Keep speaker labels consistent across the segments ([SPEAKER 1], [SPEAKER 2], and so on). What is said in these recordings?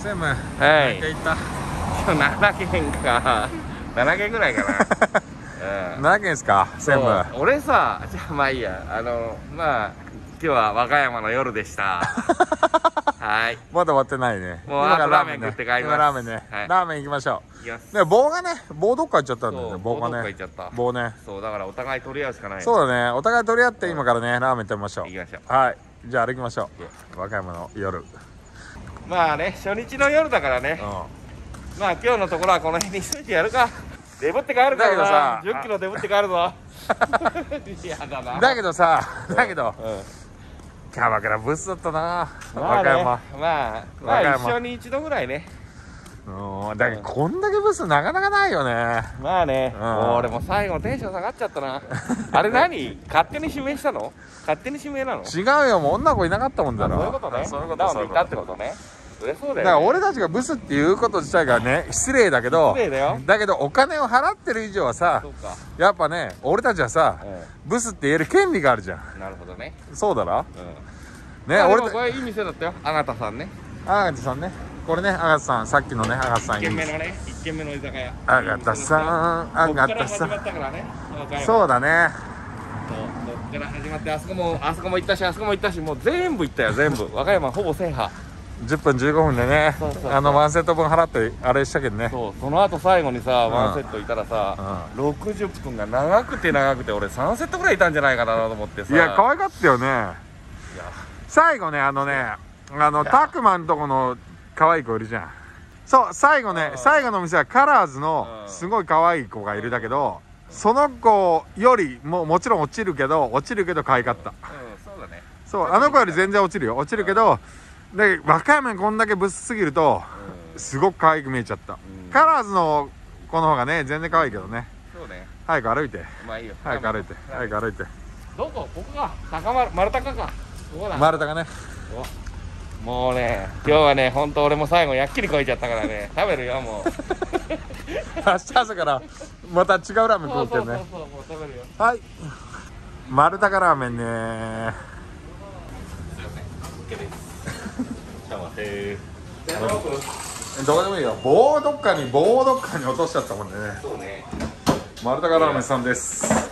[SPEAKER 1] 専務、
[SPEAKER 2] はい。
[SPEAKER 1] 何件行った？
[SPEAKER 2] 今日7件か。7件ぐらいかな。うん。
[SPEAKER 1] 7件ですか、専務。
[SPEAKER 2] そう俺さ、じゃあまあいいや。まあ、今日は和歌山の夜でした。はい。
[SPEAKER 1] まだ終わってないね。
[SPEAKER 2] もう
[SPEAKER 1] 今から
[SPEAKER 2] ラーメン食って帰ります。
[SPEAKER 1] 今ラーメンね。
[SPEAKER 2] はい
[SPEAKER 1] ラーメン行きましょ
[SPEAKER 2] いきます。
[SPEAKER 1] う。で、棒がね、棒どっか行っちゃったんだよね。棒が
[SPEAKER 2] どっか行っ
[SPEAKER 1] ね。
[SPEAKER 2] ちゃった。
[SPEAKER 1] 棒ね。
[SPEAKER 2] そう、だからお互い取り合うしかない。
[SPEAKER 1] そうだね。お互い取り合って今からね、ラーメン食べましょう。
[SPEAKER 2] 行きましょ
[SPEAKER 1] はい。じゃあ歩きましょう。和歌山の夜。
[SPEAKER 2] う。まあね、初日の夜だからね。まあ今日のところはこの辺にしといてやるか。デブって帰るからな。
[SPEAKER 1] だけどさ
[SPEAKER 2] 10キロデブって帰るぞ。やだな。
[SPEAKER 1] だけどさ、だけど、
[SPEAKER 2] うん
[SPEAKER 1] キャバクラブスだったな、
[SPEAKER 2] まあね、
[SPEAKER 1] 和歌山。
[SPEAKER 2] ま
[SPEAKER 1] 和歌山
[SPEAKER 2] あ一緒に一度ぐらいね。
[SPEAKER 1] だけどこんだけブスなかなかないよね。
[SPEAKER 2] まあね、
[SPEAKER 1] うん
[SPEAKER 2] もう俺も最後テンション下がっちゃったな。あれ何勝手に指名したの？勝手に指名なの？
[SPEAKER 1] 違うよ、もう女の子いなかったもんだろ。
[SPEAKER 2] そういうことね。
[SPEAKER 1] そういうこと、
[SPEAKER 2] ダウン
[SPEAKER 1] そういうこと。
[SPEAKER 2] でいたってことね。そりゃそうだよね。
[SPEAKER 1] だから俺たちがブスっていうこと自体がね、失礼だけど、
[SPEAKER 2] 失礼だよ。
[SPEAKER 1] だけどお金を払ってる以上はさ
[SPEAKER 2] そ、うか。
[SPEAKER 1] やっぱね、俺たちはさ、ブスって言える権利があるじゃん。
[SPEAKER 2] なるほどね。
[SPEAKER 1] そうだろ
[SPEAKER 2] うん。
[SPEAKER 1] ね、俺た
[SPEAKER 2] 俺これいい店だったよ。あがたさんね。
[SPEAKER 1] アガタさんね、これね、アガタさん、さっきのね、アガタさんいい
[SPEAKER 2] 一軒目のね、一軒目の居酒屋。
[SPEAKER 1] アガタさん、アガタさ
[SPEAKER 2] こっから始まったからね。
[SPEAKER 1] ん。そうだね。
[SPEAKER 2] そう、こっから始まってあそこも行ったし、あそこも行ったし、もう全部行ったよ、全部。和歌山ほぼ制覇。
[SPEAKER 1] 10分15分でね、
[SPEAKER 2] そうそうそう
[SPEAKER 1] ワンセット分払ってあれしたけどね。
[SPEAKER 2] そう、その後最後にさ、ワンセットいたらさ、60分が長くて俺3セットぐらいいたんじゃないかなと思ってさ。
[SPEAKER 1] いや、可愛かったよね。
[SPEAKER 2] いや
[SPEAKER 1] 最後ね、タクマンとこの可愛い子いるじゃん。そう、最後ね、最後の店はカラーズのすごい可愛い子がいるだけど、その子よりもちろん落ちるけど可愛かった。
[SPEAKER 2] そうだね。
[SPEAKER 1] そう、あの子より全然落ちるけど、で、和歌山にこんだけブスすぎると、すごく可愛く見えちゃった。カラーズの子の方がね、全然可愛いけどね。
[SPEAKER 2] そうね。
[SPEAKER 1] 早く歩いて。
[SPEAKER 2] まあいいよ。
[SPEAKER 1] 早く歩いて。早く歩いて。
[SPEAKER 2] どこ？ここか。丸高か。ここだ。
[SPEAKER 1] 丸太がね。
[SPEAKER 2] もうね、今日はね、ほんと俺も最後やっきりこいちゃったからね、食べるよ、もう。
[SPEAKER 1] 明日朝からまた違うラーメン食うってね。
[SPEAKER 2] そう、もう食べるよ。
[SPEAKER 1] はい。丸高ラーメンね。
[SPEAKER 2] すいません。OK です。ちょっと待って。
[SPEAKER 1] どこでもいいよ。棒をどっかに落としちゃったもんね。
[SPEAKER 2] そうね。
[SPEAKER 1] 丸高ラーメンさんです。
[SPEAKER 2] はい、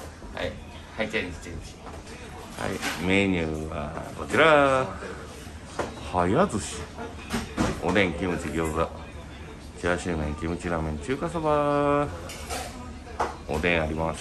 [SPEAKER 2] チェンジ。はい、メニューはこちら。早寿司。おでん、キムチ、餃子。チャーシュー麺、キムチラーメン、中華そば。おでんあります。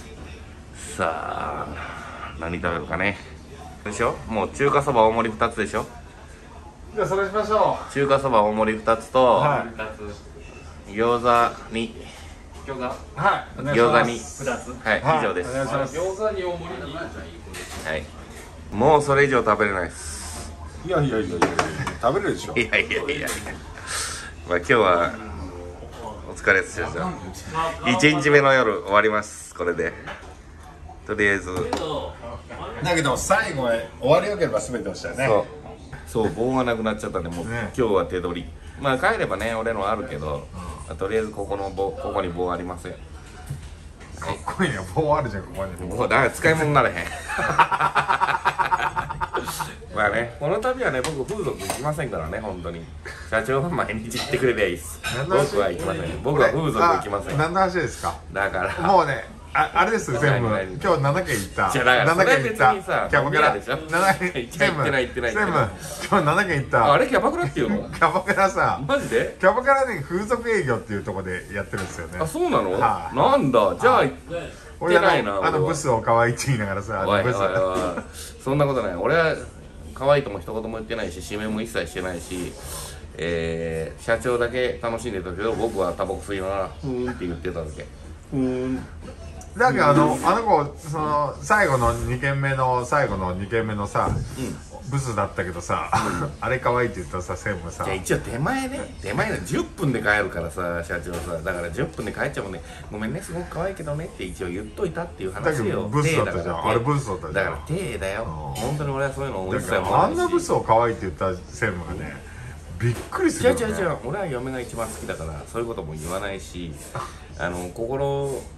[SPEAKER 2] さあ、何食べるかね。でしょ？もう中華そば大盛り2つでしょ？
[SPEAKER 1] じゃあそれしましょ
[SPEAKER 2] 中華そば大盛り2つと、
[SPEAKER 1] は
[SPEAKER 2] 餃子に
[SPEAKER 1] う。はい。
[SPEAKER 2] 餃子に
[SPEAKER 1] 2つ。
[SPEAKER 2] はい、
[SPEAKER 1] はい
[SPEAKER 2] 以上です。
[SPEAKER 1] お願いします。
[SPEAKER 3] 餃子に大盛りに
[SPEAKER 2] はい。もうそれ以上食べれないです。
[SPEAKER 1] いや食べれるでしょ。
[SPEAKER 2] いや。まあ今日はお疲れ様でした。1日目の夜終わります。これで。とりあえず。
[SPEAKER 1] だけど最後へ終わりよければ全てをしたよね。
[SPEAKER 2] そう棒がなくなっちゃったんで、もう
[SPEAKER 1] ね
[SPEAKER 2] 今日は手取り。まあ帰ればね、俺のあるけど、まあとりあえずここに棒ありません。
[SPEAKER 1] かっこいいね。棒あるじゃん、ここに。
[SPEAKER 2] もうだから使い物になれへん。まあね、この度はね、僕風俗行きませんからね、本当に。社長が毎日行ってくれりゃいいっす。僕は行きません。僕は風俗行きません。
[SPEAKER 1] 何の話ですか。
[SPEAKER 2] だから。
[SPEAKER 1] もうね、あれですよ、全部。今日7件行った。
[SPEAKER 2] じゃあだから
[SPEAKER 1] 7件行った。
[SPEAKER 2] それ別にさ
[SPEAKER 1] キャバクラ。
[SPEAKER 2] 飲み屋でしょ
[SPEAKER 1] 7件、全部。
[SPEAKER 2] 行ってない
[SPEAKER 1] 全部。今日7件行った。
[SPEAKER 2] あれキャバクラっていうの？
[SPEAKER 1] キャバクラさ、
[SPEAKER 2] マジで？
[SPEAKER 1] キャバクラね、風俗営業っていうところでやってるんですよね。
[SPEAKER 2] あ、そうなの？
[SPEAKER 1] はい
[SPEAKER 2] なんだ、じゃあ、
[SPEAKER 1] 俺
[SPEAKER 2] 行ってないな。
[SPEAKER 1] ブスを可愛いって言いながらさ、
[SPEAKER 2] おいおい
[SPEAKER 1] ブス。
[SPEAKER 2] おい、そんなことない。俺は可愛いとも一言も言ってないし、指名も一切してないし、社長だけ楽しんでたけど、僕はタバコ吸いながらふーんって言ってただけ。ふーん。
[SPEAKER 1] だけどあの子、その最後の2軒目のさ、ブスだったけどさ、あれ可愛いって言ったらさ、専務さ、
[SPEAKER 2] じゃあ一応手前ね10分で帰るからさ、社長さ、だから10分で帰っちゃうもんね。ごめんね、すごく可愛いけどねって一応言っといたっていう
[SPEAKER 1] だけど
[SPEAKER 2] 話よ。
[SPEAKER 1] ブスだったじゃん。あれブスだったじゃん。
[SPEAKER 2] だから手だよ。本当に俺はそういうのを一切
[SPEAKER 1] だからあんなブスを可愛いって言った専務がね、びっくりするよね。
[SPEAKER 2] 違う俺は嫁が一番好きだからそういうことも言わないし、心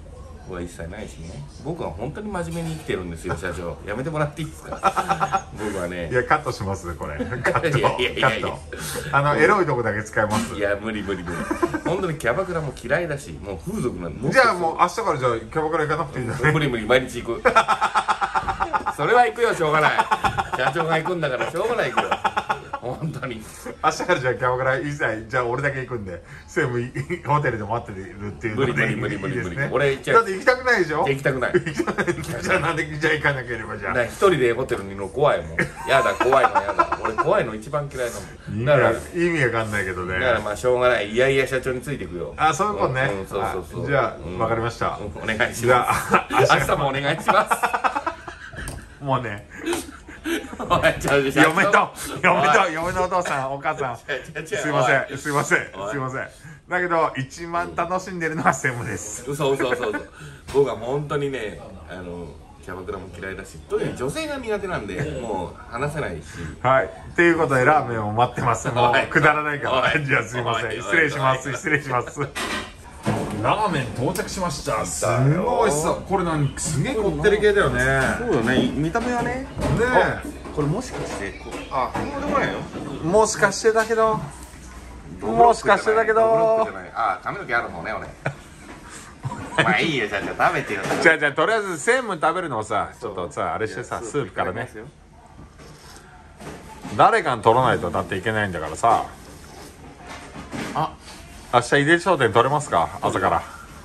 [SPEAKER 2] は一切ないしね。僕は本当に真面目に生きてるんですよ社長。やめてもらっていいですか。僕はね。
[SPEAKER 1] いやカットしますこれ。カット
[SPEAKER 2] いやいやいやいや
[SPEAKER 1] カット。エロいとこだけ使います。
[SPEAKER 2] いや無理無理無理。本当にキャバクラも嫌いだし、もう風俗なんで。
[SPEAKER 1] じゃあもう明日からじゃあキャバクラ行かなくていいんだね。
[SPEAKER 2] 無理無理毎日行く。それは行くよしょうがない。社長が行くんだからしょうがない行くよ。本当に
[SPEAKER 1] 明日からじゃあキャバクラ一切じゃあ俺だけ行くんで専務ホテルで待ってるっていうので
[SPEAKER 2] 無理
[SPEAKER 1] いいですね。
[SPEAKER 2] 俺
[SPEAKER 1] だって行きたくないでしょ。
[SPEAKER 2] 行きたくない。
[SPEAKER 1] じゃあなんでじゃあ行かなければじゃあ。
[SPEAKER 2] 一人でホテルにいるの怖いもん。やだ怖いのやだ。俺怖いの一番嫌いだもん。だから
[SPEAKER 1] 意味わかんないけどね。
[SPEAKER 2] だからまあしょうがない。いやいや社長についていくよ。
[SPEAKER 1] あ、そういうことね。
[SPEAKER 2] そう
[SPEAKER 1] じゃあわかりました。
[SPEAKER 2] お願いします。明日もお願いします。
[SPEAKER 1] もうね。
[SPEAKER 2] 嫁
[SPEAKER 1] のお父さんお母さんすいませんだけど一番楽しんでるのは専務です。
[SPEAKER 2] 嘘僕は本当にねキャバクラも嫌いだし、特に女性が苦手なんでもう話せないし。
[SPEAKER 1] はいっていうことでラーメンを待ってます。もうくだらないからじゃあすいません失礼しますラーメン到着しました。すごいさ、これすげえこってり系だよね。
[SPEAKER 2] そうよね、見た目はね。これもしかしてあ、そうでもないよ。
[SPEAKER 1] もしかしてだけど
[SPEAKER 2] あ、髪の毛あるのね俺。まあいいよ、じゃあ食べてよ。
[SPEAKER 1] じゃあとりあえず専務食べるのをさ、ちょっとさあれしてさ、スープからね誰かに取らないとだっていけないんだからさ。あ、明日井出商店取れますか朝から。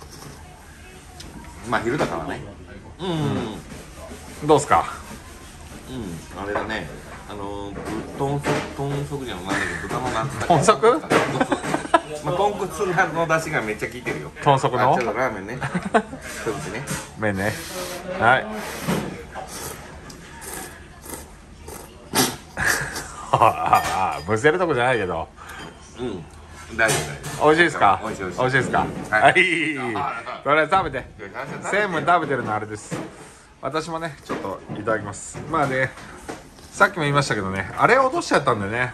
[SPEAKER 2] まあ昼だからね。
[SPEAKER 1] どうすか。
[SPEAKER 2] あれだね、豚足じゃないんだけど豚のなんつったっけ。
[SPEAKER 1] 豚足
[SPEAKER 2] まあ豚骨の出汁がめっちゃ効いてるよ。
[SPEAKER 1] 豚足の
[SPEAKER 2] ちょっとラーメンね。一口ね。
[SPEAKER 1] 麺ね。はいむせるとこじゃないけど
[SPEAKER 2] 大丈夫。
[SPEAKER 1] 美味しいですか。
[SPEAKER 2] 美味しい
[SPEAKER 1] ですか。はい、とりあえず食べて。専務食べてるのあれです。私もねちょっといただきます。まあね、さっきも言いましたけどね、あれ落としちゃったんでね、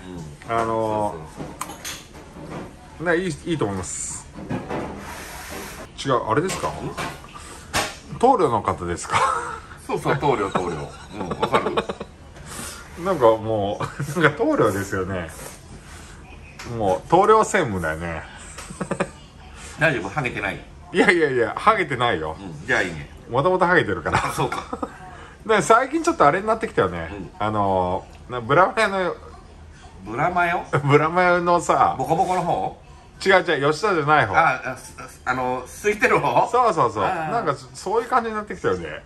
[SPEAKER 1] いいと思います。違う、あれですか。棟梁の方ですか。
[SPEAKER 2] そう棟梁。わかる。
[SPEAKER 1] なんかもうなんか棟梁ですよね。もう棟梁専務だよね。
[SPEAKER 2] 大丈夫、ハゲてない。
[SPEAKER 1] いやハゲてないよ。
[SPEAKER 2] じゃあいいね。
[SPEAKER 1] もともとハゲてるから。
[SPEAKER 2] そうか。
[SPEAKER 1] で最近ちょっとあれになってきたよね。ブラマヨのさ、
[SPEAKER 2] ボコボコの方。
[SPEAKER 1] 違う吉田じゃない方。
[SPEAKER 2] 空いてる方。
[SPEAKER 1] そうなんかそういう感じになってきたよね。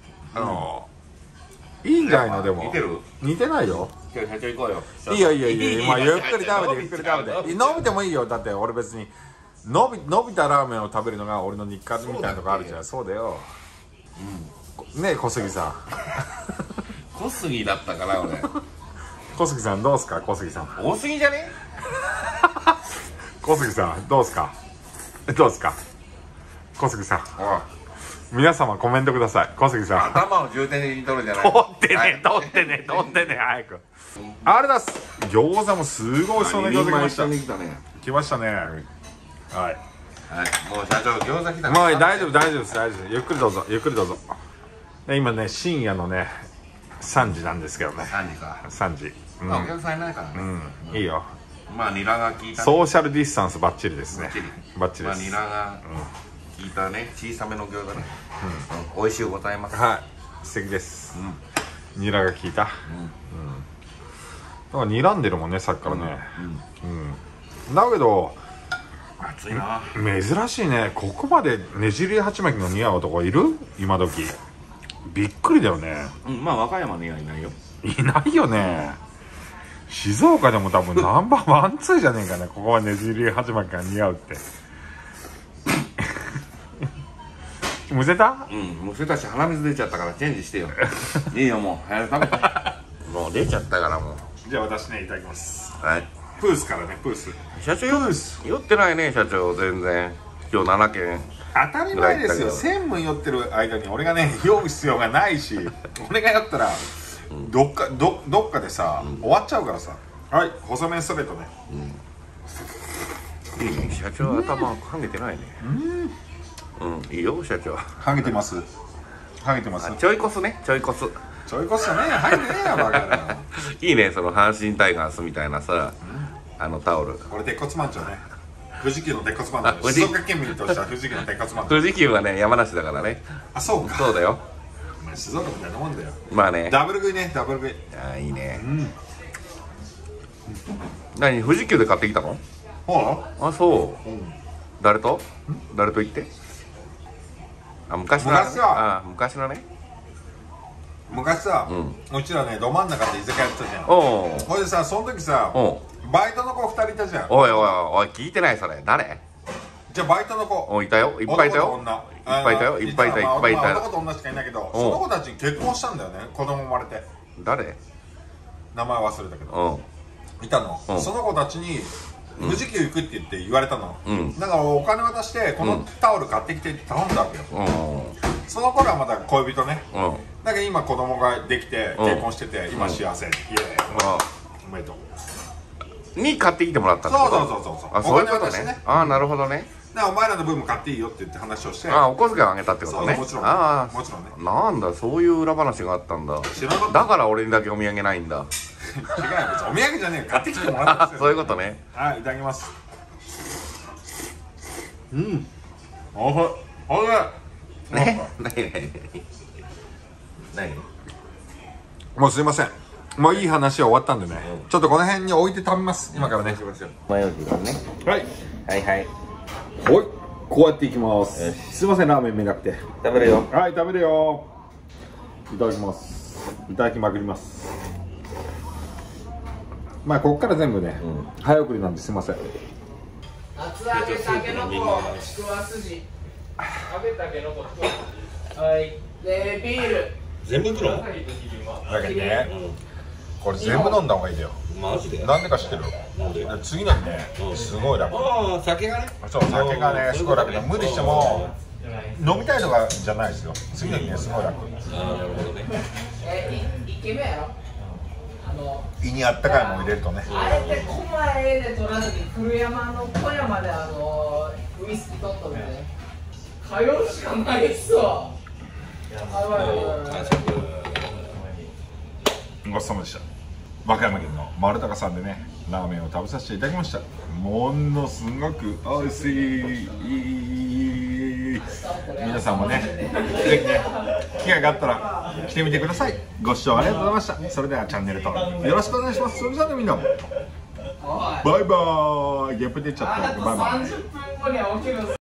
[SPEAKER 1] いいんじゃないの。でも似てないよ。
[SPEAKER 2] 今日社長行こうよ。
[SPEAKER 1] いいよまあゆっくり食べて伸びてもいいよ。だって俺別に伸びたラーメンを食べるのが俺の日課みたいなとこあるじゃん。そうだよねえ小杉さん。
[SPEAKER 2] 小杉だったかな俺。
[SPEAKER 1] 小杉さんどうすか。小杉さん
[SPEAKER 2] 多すぎじゃね。
[SPEAKER 1] 小杉さんどうすか小杉さん。皆様コメントください。小杉さん
[SPEAKER 2] 頭を重点に取るじゃない。
[SPEAKER 1] 取ってね早く。あれだす。餃子もすごいその餃子来ました。来ましたね。はい
[SPEAKER 2] もう社長餃子来た。
[SPEAKER 1] もう大丈夫です。ゆっくりどうぞ。今ね深夜のね3時なんですけどね。
[SPEAKER 2] 3時か。
[SPEAKER 1] 3時。
[SPEAKER 2] お客さんいないからね。
[SPEAKER 1] いいよ。
[SPEAKER 2] まあニラが効いた。
[SPEAKER 1] ソーシャルディスタンスバッチリですね。バッチリです。
[SPEAKER 2] ニラが効いたね小さめの餃子ね。美味しゅうございます。
[SPEAKER 1] はい、素敵です。ニラが効いた。なんか睨んでるもんねさっきからね。だけど
[SPEAKER 2] 暑いな。
[SPEAKER 1] 珍しいね。ここまでねじり鉢巻きの似合う男いる？今時びっくりだよね。
[SPEAKER 2] まあ和歌山にはいないよ。
[SPEAKER 1] いないよね。静岡でも多分ナンバーワンツーじゃねえかね。ここはねじり鉢巻きが似合うってむせた？
[SPEAKER 2] むせたし鼻水出ちゃったからチェンジしてよ。いいよもう早く食べて。もう出ちゃったからもう。
[SPEAKER 1] じゃあ私ねいただきます。
[SPEAKER 2] はい。
[SPEAKER 1] プースからね。プース
[SPEAKER 2] 社長酔ってないね社長全然。今日7件
[SPEAKER 1] 当たり前ですよ。専務酔ってる間に俺がね酔う必要がないし、俺が酔ったらどっかでさ終わっちゃうからさ。はい、細麺ストレートね。
[SPEAKER 2] いいね社長頭はげてないね。 うん、いいよ社長。
[SPEAKER 1] ハゲてます。ハゲてます。
[SPEAKER 2] ちょいこすね、ちょいこす。
[SPEAKER 1] ちょいこそね、ハゲてねえやバカだな。
[SPEAKER 2] いいね、その阪神タイガースみたいなさ、タオル。
[SPEAKER 1] これ鉄骨マンチョね。富士急の鉄骨マンチョ。静岡県民としては富士急の鉄骨マンチョ。
[SPEAKER 2] 富士急はね、山梨だからね。
[SPEAKER 1] あ、そうか。
[SPEAKER 2] そうだよ。
[SPEAKER 1] 静岡みたいなもんだよ。
[SPEAKER 2] まあね。
[SPEAKER 1] ダブル食いね、ダブル食い。
[SPEAKER 2] ああ、いいね。
[SPEAKER 1] うん。
[SPEAKER 2] 何、富士急で買ってきたの？
[SPEAKER 1] ほ
[SPEAKER 2] あ、そう。
[SPEAKER 1] う。うん。
[SPEAKER 2] 誰と行って？あ、昔のね。
[SPEAKER 1] 昔は
[SPEAKER 2] あ、昔のね。
[SPEAKER 1] 昔さ、うちらね、ど真ん中で居酒屋やってたじゃん。
[SPEAKER 2] おう。
[SPEAKER 1] ほいでさ、その時さ、
[SPEAKER 2] おう。
[SPEAKER 1] バイトの子2人いたじゃん。
[SPEAKER 2] おいおいおい、聞いてないそれ。誰？
[SPEAKER 1] じゃあバイトの子。
[SPEAKER 2] おいたよ。いっぱいいたよ。
[SPEAKER 1] 男と女。
[SPEAKER 2] いっぱいいたよ。いっぱいいた。いっぱいいた。
[SPEAKER 1] 男と女しかいないけど、その子たち結婚したんだよね。子供生まれて。
[SPEAKER 2] 誰？
[SPEAKER 1] 名前忘れたけど。いたの。その子たちに富士急行くって言われたの。だからお金渡してこのタオル買ってきてって頼んだわけよ。その頃はまだ恋人ね。だけど今子供ができて結婚してて今幸せ。イエーイ。おめでとう。
[SPEAKER 2] に買ってきてもらったんだ。
[SPEAKER 1] そう。
[SPEAKER 2] あ、そういうことね。ああ、なるほどね。
[SPEAKER 1] お前らの分も買っていいよって言って話をして。
[SPEAKER 2] ああ、お小遣いをあげたってことね。
[SPEAKER 1] もちろん。
[SPEAKER 2] ああ、
[SPEAKER 1] もちろんね。
[SPEAKER 2] なんだ、そういう裏話があったんだ。
[SPEAKER 1] 知らなかった。
[SPEAKER 2] だから俺にだけお土産ないんだ。
[SPEAKER 1] 違うよ、別にお土産じゃねえよ、買ってきてもらった。
[SPEAKER 2] そういうことね。
[SPEAKER 1] はい、いただきます。うん。おいしい。おいしい。
[SPEAKER 2] 何？
[SPEAKER 1] もうすいません。もういい話は終わったんでね。ちょっとこの辺に置いて食べます。今からね。
[SPEAKER 2] マヨネーズがね。
[SPEAKER 1] はい。
[SPEAKER 2] はいはい。
[SPEAKER 1] ほい。こうやっていきます。すいません、ラーメン見なくて。
[SPEAKER 2] 食べるよ。
[SPEAKER 1] はい、食べるよ。いただきます。いただきまくります。まあここから全部ね、早送りなんですいません。
[SPEAKER 3] 厚揚げたけのこちくわ筋揚げたけのこちくわはいでビール
[SPEAKER 2] 全部いくの？
[SPEAKER 1] だけどね、これ全部飲んだ方がいいだよ。
[SPEAKER 2] マジで？
[SPEAKER 1] なんでか知ってる？次の日ね、すごい楽。
[SPEAKER 2] ああ、酒がね。
[SPEAKER 1] そう、酒がね、すごい楽で、無理しても飲みたいとかじゃないですよ。次の日ね、すごい楽。
[SPEAKER 2] ああ、なるほどね。
[SPEAKER 3] 1軒目やろ。
[SPEAKER 1] 胃にあったかいもん入れるとね。
[SPEAKER 3] あれで狛江で取らずに古山の小山でウイスキー取ったので通うしかないっすわ。
[SPEAKER 1] ごちそうさまでした。和歌山県の丸高さんでね、ラーメンを食べさせていただきました。ものすごくおいしい。皆さんもね、ぜひね、機会があったら来てみてください。ご視聴ありがとうございました。それではチャンネル登録よろしくお願いします。それじゃあね、みんなバイバーイ。ゲップ出ちゃった。バイバイ。
[SPEAKER 3] 30分後には起きるんです。